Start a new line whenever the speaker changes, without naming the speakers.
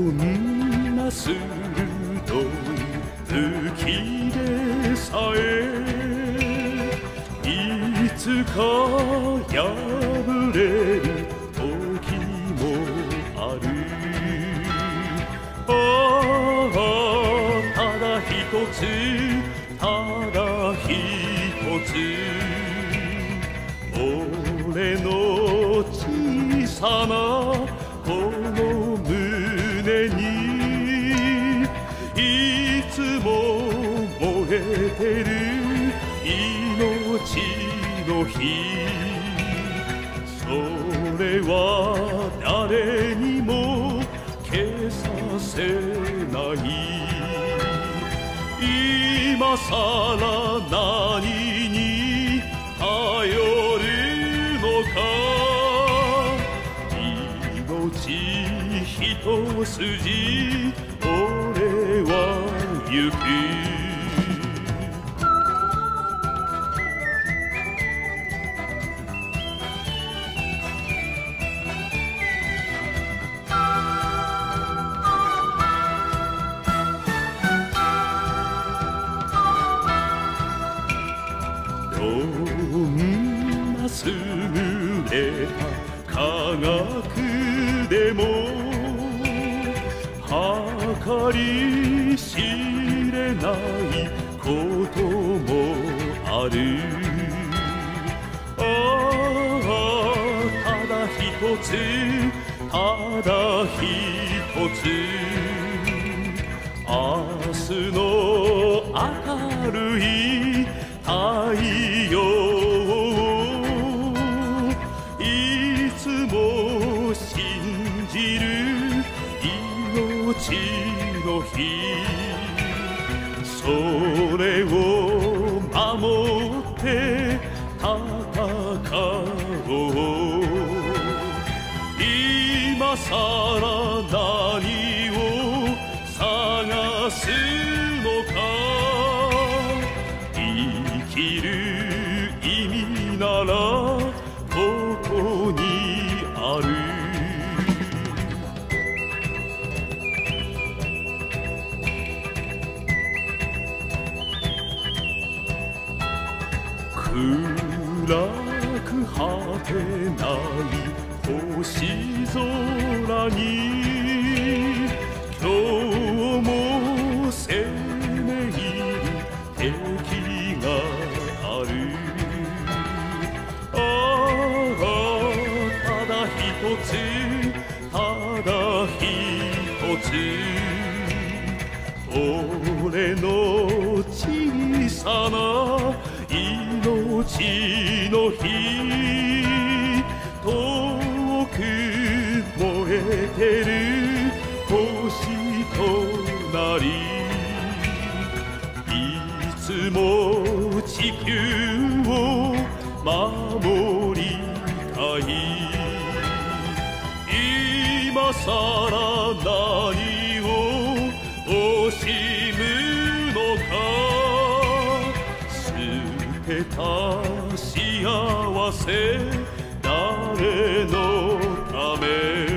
んな鋭い武器でさえいつか破れる時もある。ああ、ただ一つ、ただ一つ、俺の小さなこの胸にいつも燃えてる命の火。それは誰にも消させない。今さら何に頼るのか。命一筋俺は行く。どんな優れた科学でも計り知れないこともある。ああ、ただ一つ、ただ一つ、明日の明るい太陽をいつも信じる命の火。それを守って戦おう。今さら何を探すのか。生きる意味ならここにある。暗く果てない星空に今日も攻め入る敵がある。ああ、ただ一つ、ただ一つ、俺の小さな命の火。遠く燃えてる星となり、いつも地球を守りたい。今さら何を惜しむのか。捨てた幸せ誰のため。